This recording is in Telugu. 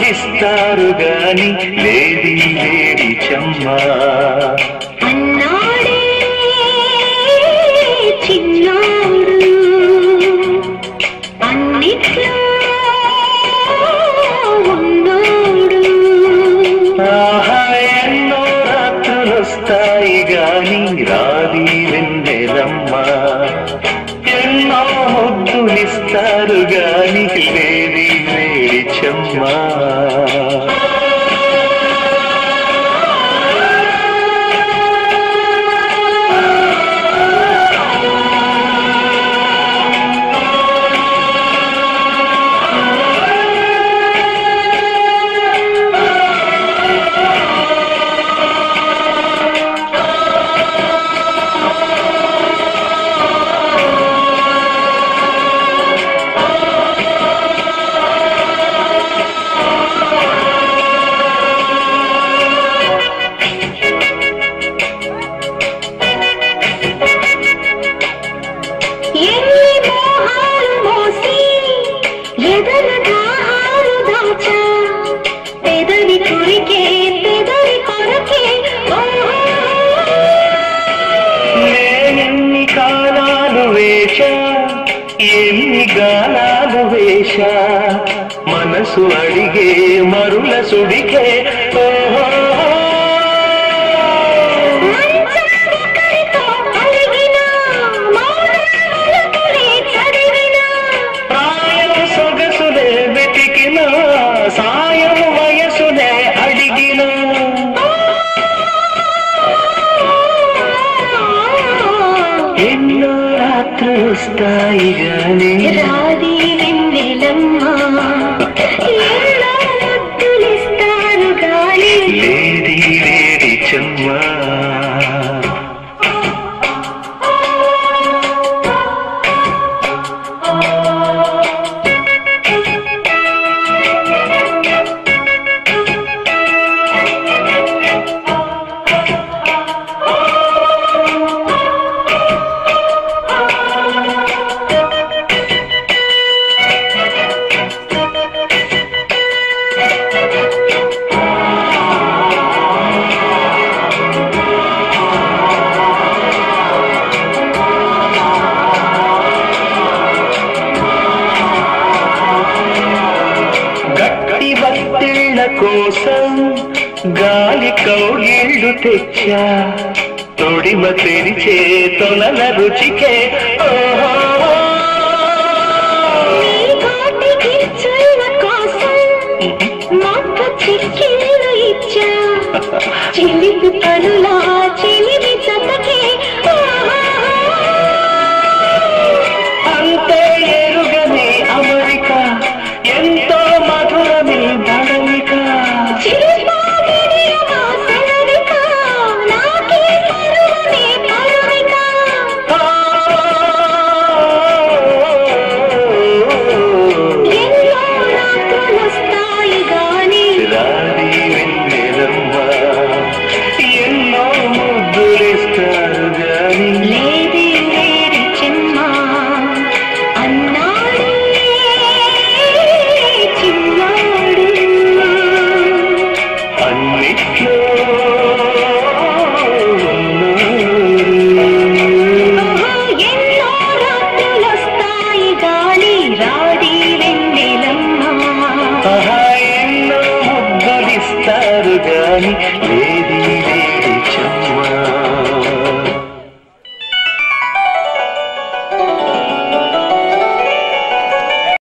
ముద్దులిస్తారు గాని లేడి లేడి చెమ్మ అన్నాడే చిన్నాడు అన్నిట్లో ఉన్నాడు. ఆహా ఎన్నో రాత్రులొస్తాయి గాని రాది వెన్నెలమ్మ ఎన్నో ముద్దులిస్తారు గాని లేడి లేడి చెమ్మ. నేనెన్ని కాలాలు వేశా ఎన్ని గాలాలు వేశా మనసు అడిగే మరుల సుడికే ప్రాయం సొగసులే వెతికిన సాయం వయసులే అడిగిన ఎన్నో రాత్రులొస్తాయి గాని రాది వెన్నెలమ్మ ఎన్నో ముద్దులిస్తారు గాని లేడి లేడి చెమ్మ. గట్టి బత్తిళ్ళ కోసం గాలి కౌగిళ్ళు తెచ్చా తొడిమ తెరిచే తొలల రుచికే నీ కోటికి చైన కోసం మొక్క చిక్కిళ్ళు ఇచ్చా చిలిపి పనులా చిలిపి చతకే అంతే ఎరుగని అమెరిక ఎంతో మధురమి ధడలిక రాది వెన్నెలమ్మ ఎన్నో ముద్దులిస్తారు గాని లేది లేడి చెమ్మ అన్నాడు చిన్నాడు అన్నిట్లో ఎన్నో రాత్రులొస్తాయి గాలి రాది వెన్నెలమ్మ ఎన్నో ముద్దులిస్తారు గాని